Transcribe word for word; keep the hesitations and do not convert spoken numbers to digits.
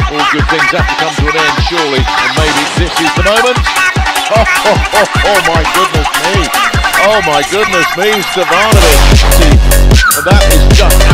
All good things have to come to an end, surely, and maybe this is the moment. Oh, oh, oh, oh my goodness me. Oh my goodness me, Stevanovic. And that is just